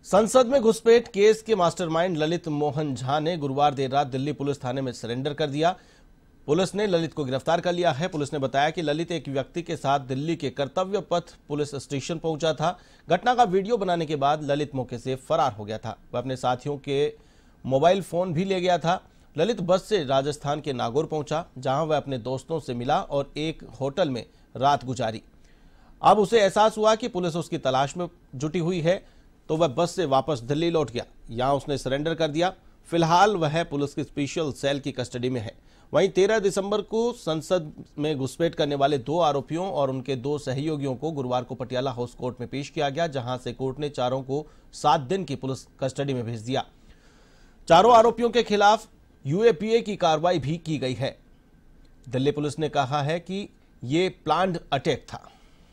संसद में घुसपैठ केस के मास्टरमाइंड ललित मोहन झा ने गुरुवार देर रात दिल्ली पुलिस थाने में सरेंडर कर दिया। पुलिस ने ललित को गिरफ्तार कर लिया है। पुलिस ने बताया कि ललित एक व्यक्ति के साथ दिल्ली के कर्तव्य पथ पुलिस स्टेशन पहुंचा था। घटना का वीडियो बनाने के बाद ललित मौके से फरार हो गया था। वह अपने साथियों के मोबाइल फोन भी ले गया था। ललित बस से राजस्थान के नागौर पहुंचा, जहां वह अपने दोस्तों से मिला और एक होटल में रात गुजारी। अब उसे एहसास हुआ कि पुलिस उसकी तलाश में जुटी हुई है, तो वह बस से वापस दिल्ली लौट गया। यहां उसने सरेंडर कर दिया। फिलहाल वह पुलिस की स्पेशल सेल की कस्टडी में है। वहीं 13 दिसंबर को संसद में घुसपैठ करने वाले 2 आरोपियों और उनके 2 सहयोगियों को गुरुवार को पटियाला हाउस कोर्ट में पेश किया गया, जहां से कोर्ट ने चारों को 7 दिन की पुलिस कस्टडी में भेज दिया। चारों आरोपियों के खिलाफ यूएपीए की कार्रवाई भी की गई है। दिल्ली पुलिस ने कहा है कि यह प्लान्ड अटैक था।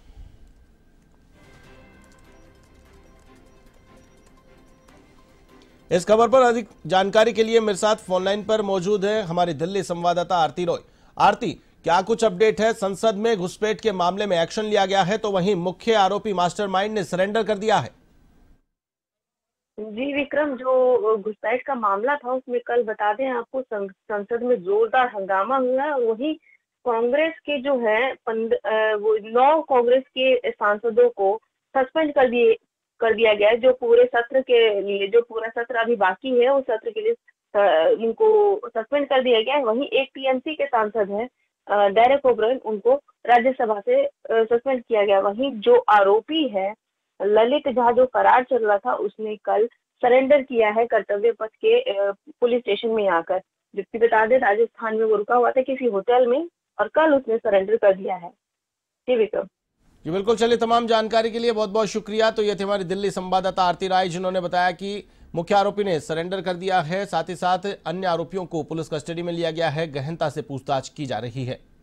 इस खबर पर अधिक जानकारी के लिए मेरे साथ फोनलाइन पर मौजूद है हमारी दिल्ली संवाददाता आरती रॉय। आरती, क्या कुछ अपडेट है? संसद में घुसपैठ के मामले में एक्शन लिया गया है, तो वहीं मुख्य आरोपी मास्टरमाइंड ने सरेंडर कर दिया है। जी विक्रम, जो घुसपैठ का मामला था उसमें कल बता दें आपको संसद में जोरदार हंगामा हुआ है। और वही कांग्रेस के जो है 9 कांग्रेस के सांसदों को सस्पेंड कर दिया गया है। जो पूरे सत्र के लिए, जो पूरा सत्र अभी बाकी है उस सत्र के लिए उनको सस्पेंड कर दिया गया है। वहीं एक टीएमसी के सांसद हैं डेरेक ओब्रायन, उनको राज्यसभा से सस्पेंड किया गया। वहीं जो आरोपी है ललित झा, जो फरार चल रहा था, उसने कल सरेंडर किया है कर्तव्य पथ के पुलिस स्टेशन में आकर। जबकि बता दें राजस्थान में वो रुका हुआ था किसी होटल में और कल उसने सरेंडर कर दिया है। जी विक्रम। जी बिल्कुल, चलिए, तमाम जानकारी के लिए बहुत बहुत शुक्रिया। तो ये थी हमारी दिल्ली संवाददाता आरती राय, जिन्होंने बताया कि मुख्य आरोपी ने सरेंडर कर दिया है। साथ ही साथ अन्य आरोपियों को पुलिस कस्टडी में लिया गया है। गहनता से पूछताछ की जा रही है।